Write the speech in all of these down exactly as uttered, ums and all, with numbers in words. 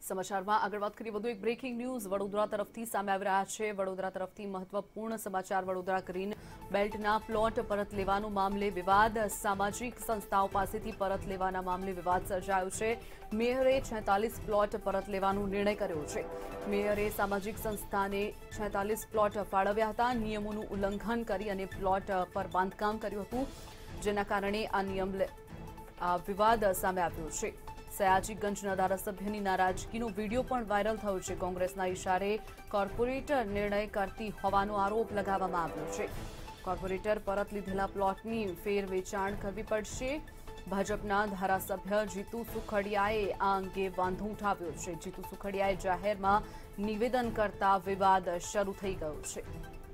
સમાચારમાં આગળ વાત કરીએ વધુ એક બ્રેકિંગ ન્યૂઝ વડોદરા તરફથી સામે આવી રહ્યા છે। વડોદરા તરફથી મહત્વપૂર્ણ સમાચાર। વડોદરા ગ્રીન બેલ્ટના પ્લોટ પરત લેવાનો મામલે વિવાદ। સામાજિક સંસ્થાઓ પાસેથી પરત લેવાના મામલે વિવાદ સર્જાયો છે। મેયરે છેતાલીસ પ્લોટ પરત લેવાનો નિર્ણય કર્યો છે। મેયરે સામાજિક સંસ્થાને છેતાલીસ પ્લોટ ફાળવ્યા હતા। નિયમોનું ઉલ્લંઘન કરી અને પ્લોટ પર બાંધકામ કર્યું હતું, જેના કારણે આ નિયમ આ વિવાદ સામે આવ્યો છે। સયાજીગંજના ધારાસભ્યની નારાજગીનો વિડીયો પણ વાયરલ થયો છે। કોંગ્રેસના ઇશારે કોર્પોરેટર નિર્ણય કરતી હોવાનો આરોપ લગાવવામાં આવ્યો છે। કોર્પોરેટર પરત લીધેલા પ્લોટની ફેર વેચાણ કરવી પડશે। ભાજપના ધારાસભ્ય જીતુ સુખડિયાએ આ અંગે વાંધો ઉઠાવ્યો છે। જીતુ સુખડિયાએ જાહેરમાં નિવેદન કરતા વિવાદ શરૂ થઈ ગયો છે।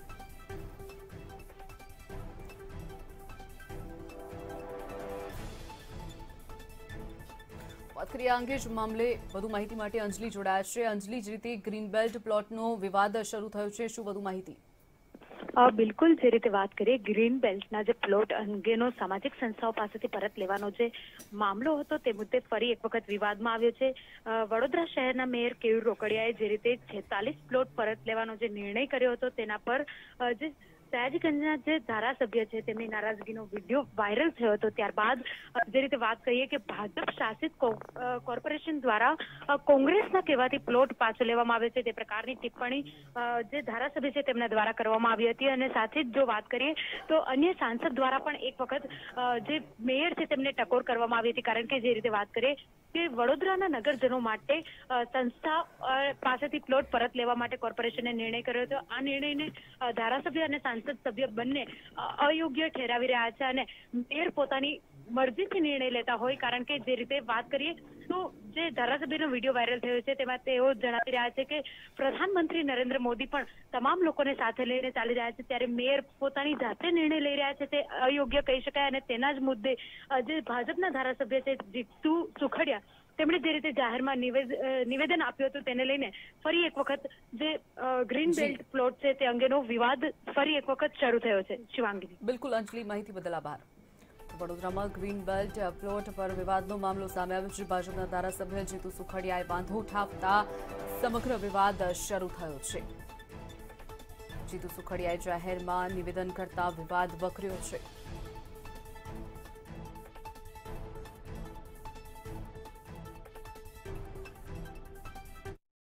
આ અંગે જ મામલે વધુ માહિતી માટે અંજલિ જોડાયા છે। અંજલિ, જે રીતે ગ્રીન બેલ્ટ પ્લોટનો વિવાદ શરૂ થયો છે, શું વધુ માહિતી? બિલકુલ, જે રીતે વાત કરીએ ગ્રીન બેલ્ટના જે પ્લોટ અંગેનો સામાજિક સંસ્થાઓ પાસેથી પરત લેવાનો જે મામલો હતો તે મુદ્દે ફરી એક વખત વિવાદમાં આવ્યો છે। વડોદરા શહેરના મેયર કેયુર રોકડિયાએ જે રીતે છેતાલીસ પ્લોટ પરત લેવાનો જે નિર્ણય કર્યો હતો તેના પર જે સયાજીગંજના જે ધારાસભ્ય છે તેમની નારાજગીનો વિડીયો વાયરલ થયો હતો। ત્યારબાદ જે રીતે વાત કરીએ કે ભાજપ શાસિત કોર્પોરેશન દ્વારા કોંગ્રેસના કહેવાથી પ્લોટ પાછો લેવામાં આવ્યો છે તે પ્રકારની ટિપ્પણી જે ધારાસભ્ય છે તેમના દ્વારા કરવામાં આવી હતી। અને સાથે જ જો વાત કરીએ તો અન્ય સાંસદ દ્વારા પણ એક વખત જે મેયર છે તેમને ટકોર કરવામાં આવી હતી, કારણ કે જે રીતે વાત કરીએ કે વડોદરાના નગરજનો માટે સંસ્થા પાસેથી પ્લોટ પરત લેવા માટે કોર્પોરેશને નિર્ણય કર્યો હતો। આ નિર્ણયને ધારાસભ્ય અને સાંસદ સભ્ય બંને અયોગ્ય ઠેરાવી રહ્યા છે અને મેયર પોતાની મરજીથી નિર્ણય લેતા હોય, કારણ કે જે રીતે વાત કરીએ તો જે ધારાસભ્યનો વિડીયો વાયરલ થયો છે તેમાં તેઓ જણાવી રહ્યા છે કે પ્રધાનમંત્રી નરેન્દ્ર મોદી પણ તમામ લોકોને સાથે લઈને ચાલી રહ્યા છે, ત્યારે મેયર પોતાની જાતે નિર્ણય લઈ રહ્યા છે તે અયોગ્ય કહી શકાય। અને તેના જ મુદ્દે જે ભાજપના ધારાસભ્ય છે જીતુ સુખડિયા તેમણે જે રીતે જાહેરમાં નિવેદન આપ્યું હતું તેને લઈને ફરી એક વખત જે ગ્રીન બેલ્ટ પ્લોટ છે તે અંગેનો વિવાદ ફરી એક વખત શરૂ થયો છે। શિવાંગી, બિલકુલ અંજલિ, માહિતી બદલ આભાર। વડોદરામાં ગ્રીન બેલ્ટ પ્લોટ પર વિવાદનો મામલો સામે આવ્યો છે। ભાજપના ધારાસભ્ય જીતુ સુખડિયાએ વાંધો ઉઠાવતા સમગ્ર વિવાદ શરૂ થયો છે। જીતુ સુખડિયાએ જાહેરમાં નિવેદન કરતા વિવાદ વકર્યો છે।